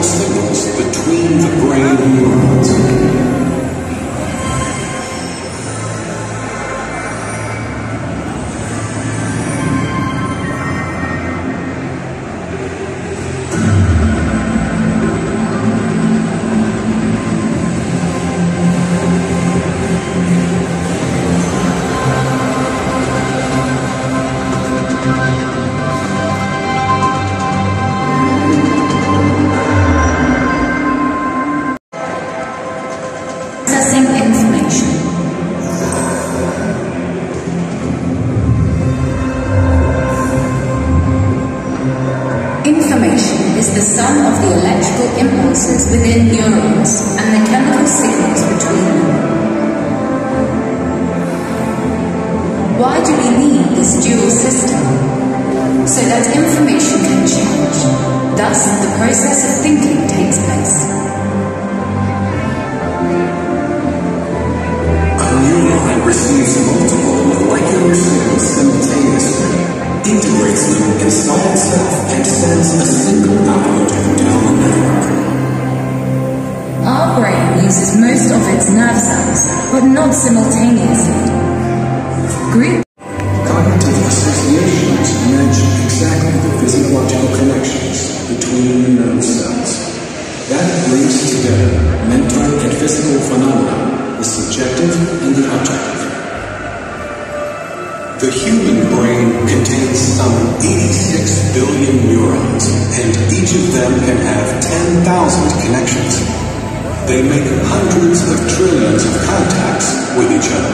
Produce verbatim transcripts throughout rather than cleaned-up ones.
electrical signals between the brain neurons. Information. Information is the sum of the electrical impulses within neurons and the chemical signals between them. Why do we need this dual system? So that information can change. Thus, the process of thinking takes place. Receives multiple molecular signals simultaneously, integrates them inside itself, and sends a single output down the network. Our brain uses most of its nerve cells, but not simultaneously. Group Cognitive associations match exactly the physiological connections between the nerve cells. That brings together mental and physical phenomena, the subjective and the objective. The human brain contains some eighty-six billion neurons, and each of them can have ten thousand connections. They make hundreds of trillions of contacts with each other.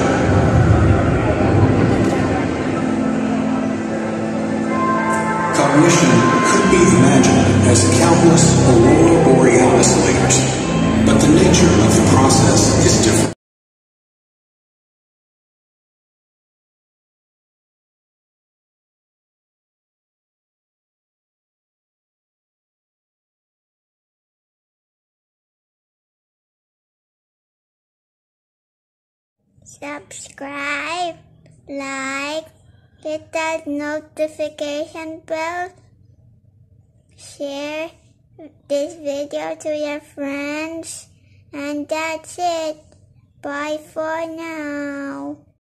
Cognition could be imagined as countless aurora borealis layers, but the nature of the process is different. Subscribe, like, hit that notification bell, share this video to your friends, and that's it. Bye for now.